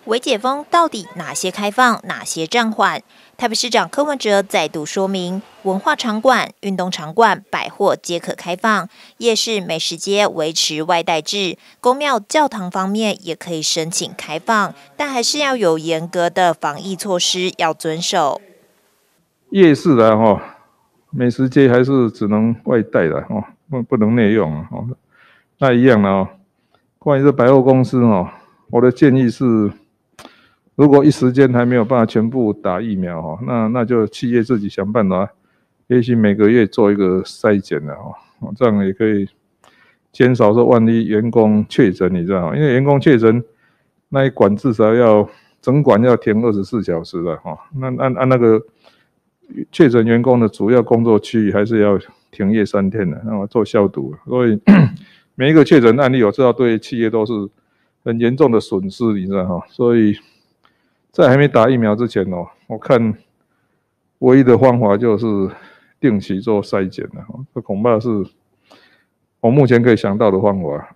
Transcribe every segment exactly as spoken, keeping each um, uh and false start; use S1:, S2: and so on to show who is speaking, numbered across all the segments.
S1: 微解封到底哪些开放，哪些暂缓？台北市长柯文哲再度说明，文化场馆、运动场馆、百货皆可开放，夜市、美食街维持外带制，公庙、教堂方面也可以申请开放，但还是要有严格的防疫措施要遵守。
S2: 夜市的哈，美食街还是只能外带的哦，不不能内用啊。哦，那一样的哦。关于这百货公司哦，我的建议是，如果一时间还没有办法全部打疫苗哈，那那就企业自己想办法，也许每个月做一个筛检的哈，这样也可以减少说万一员工确诊，你知道吗？因为员工确诊，那一馆至少要整馆要停二十四小时的哈，那按按那个确诊员工的主要工作区域还是要停业三天的，那么做消毒，所以每一个确诊案例我知道对企业都是很严重的损失，你知道哈，所以。在还没打疫苗之前哦，我看唯一的方法就是定期做筛检了，这恐怕是我目前可以想到的方法。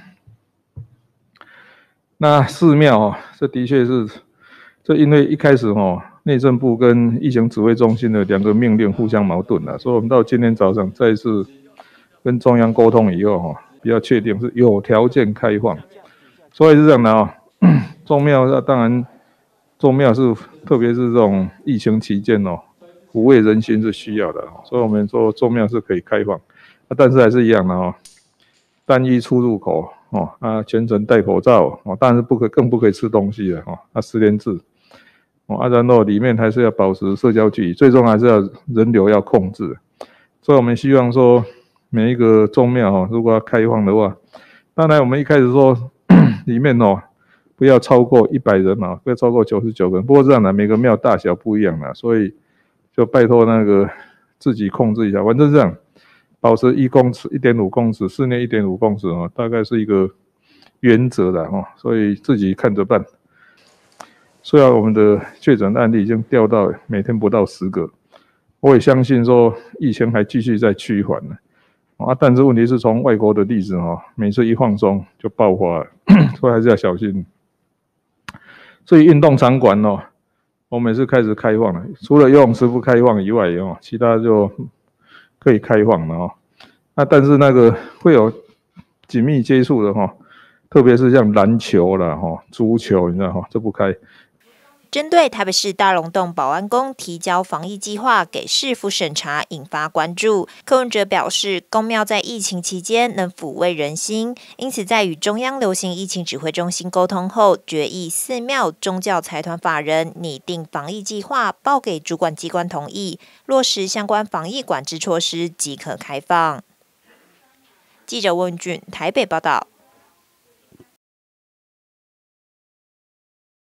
S2: 那寺庙哦，这的确是，这因为一开始哦，内政部跟疫情指挥中心的两个命令互相矛盾了，所以我们到今天早上再次跟中央沟通以后哦，比较确定是有条件开放，所以是这样的哦，宗庙那当然。宗庙是，特别是这种疫情期间哦，抚慰人心是需要的，所以我们说宗庙是可以开放，啊、但是还是一样的哦，单一出入口哦，啊全程戴口罩哦，当然是不可更不可以吃东西了哦，啊十连制哦，啊然后里面还是要保持社交距离，最终还是要人流要控制，所以我们希望说每一个宗庙哦，如果要开放的话，当然我们一开始说里面哦。不要超过一百人啊，不要超过九十九个人。不过这样的每个庙大小不一样啦，所以就拜托那个自己控制一下。反正这样，保持一公尺、一点五公尺，室内一点五公尺啊，大概是一个原则的哦。所以自己看着办。虽然我们的确诊案例已经掉到每天不到十个，我也相信说疫情还继续在趋缓呢。啊，但是问题是从外国的例子哈，每次一放松就爆发了，所以还是要小心。所以运动场馆哦，我们是开始开放了，除了游泳池不开放以外哦，其他就可以开放了哦。那但是那个会有紧密接触的哈，特别是像篮球啦哈、足球，你知道哈，这不开。
S1: 针对台北市大龙峒保安宫提交防疫计划给市府审查，引发关注。柯文哲表示，公庙在疫情期间能抚慰人心，因此在与中央流行疫情指挥中心沟通后，决议寺庙、宗教财团法人拟定防疫计划，报给主管机关同意，落实相关防疫管制措施即可开放。记者温俊台北报道。